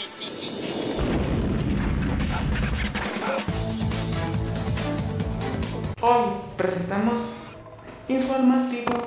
Hoy presentamos informativo.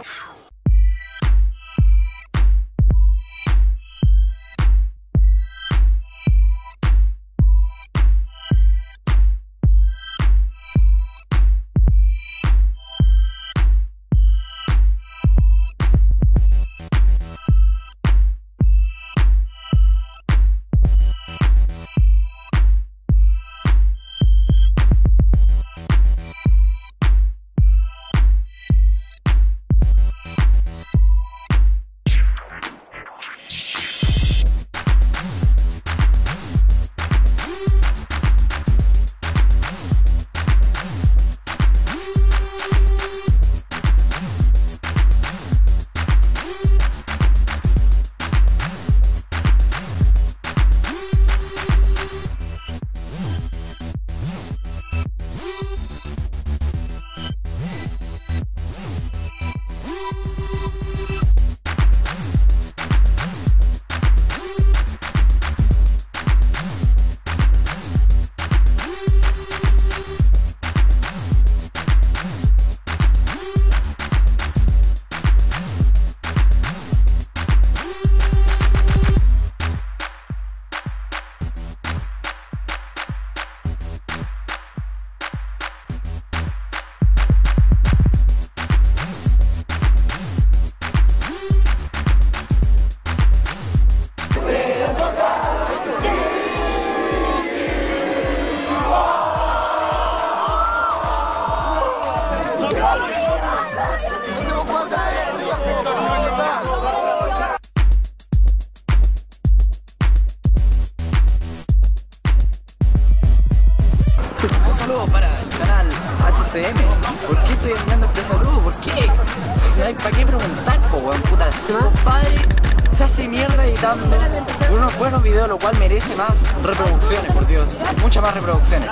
Un saludo para el canal HCM. ¿Por qué estoy enviando este saludo? ¿Por qué? ¿Para qué preguntar, weón? Puta, este compadre se hace mierda editando unos buenos videos, lo cual merece más reproducciones, por Dios. Muchas más reproducciones.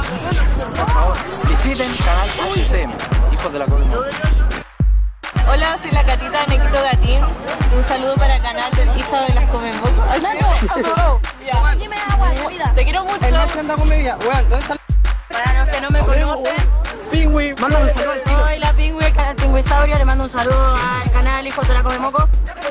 Por favor, visiten el canal HCM, hijos de la columna. Hola, soy la Catita de Nequito Gatín. Un saludo para el canal del hijo de las Comemocos. Te quiero mucho. Para los que no me conocen, Pingüi, mándame un saludo al tiro. soy la Pingüi, el canal Pingüisauria. Le mando un saludo al canal Hijos de la Comemocos.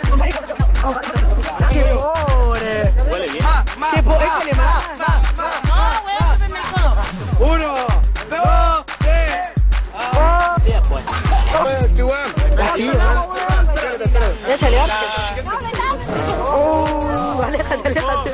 ¡Qué pobre! Huele bien. ¡Qué pobre! ¡Échale más! No, weón, se me codo. 1, 2, 3. Sí, después. ¡Échale antes! ¡Aléjate, aléjate!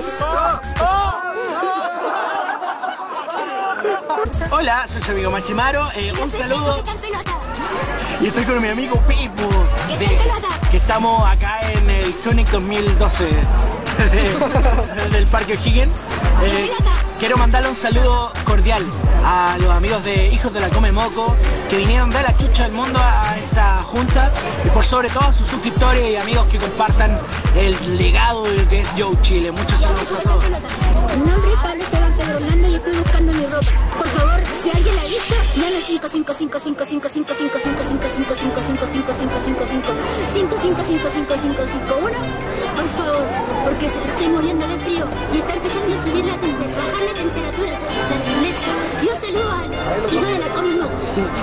Hola, soy su amigo Machimaro. Un saludo. Y estoy con mi amigo Pipo, que estamos acá en el Tonic 2012 del Parque O'Higgins. Quiero mandarle un saludo cordial a los amigos de Hijos de la Comemoco que vinieron de la chucha del mundo a esta junta, y por sobre todo a sus suscriptores y amigos que compartan el legado de lo que es Joe Chile. Muchos saludos a todos. Mi nombre es Pablo Esteban Pedro Hernández y estoy buscando mi ropa. Por favor, si alguien la ha visto, llame 555555555555555555555. Por favor, porque estoy muriendo de frío y está empezando a subir la temperatura, bajar la temperatura de la iglesia. Yo saludo al hijo de la Comemocco.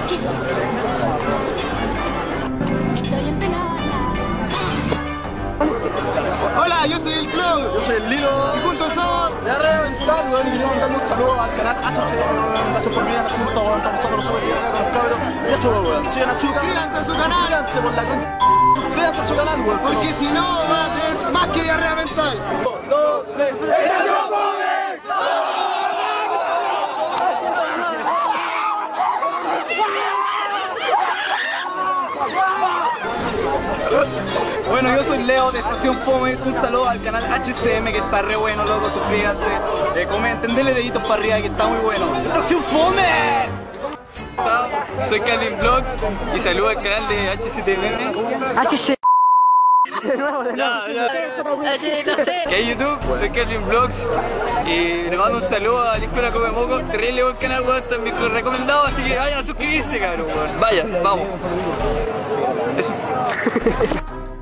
Estoy empenada. Hola, yo soy el Cloud. Yo soy el Lilo. Y juntos somos La Revental, weón, y quería mandarle un saludo al canal HCM. Gracias por venir a la junta, weón. Estamos pasando súper bien acá con los cabros. Y eso, weón. Sigan así. Suscríbanse a su canal. Suscríbanse por la con... Suscríbanse a su canal, weón. Porque si no, va a tener más que diarrea mental. 1, 2, 3. Bueno, yo soy Leo de Estación Fomes. Un saludo al canal HCM que está re bueno, loco. Suscríbanse, comenten, denle deditos para arriba que está muy bueno. ¡Estación Fomes! Soy Calvin Vlogs y saludo al canal de HCTM. HC. De nuevo. Que hay YouTube, soy Calvin Vlogs y le mando un saludo a la Escuela Comemoco. Terrible buen canal, weón, está muy recomendado, así que vayan a suscribirse, cabrón, weón. Vayan, vamos. Eso.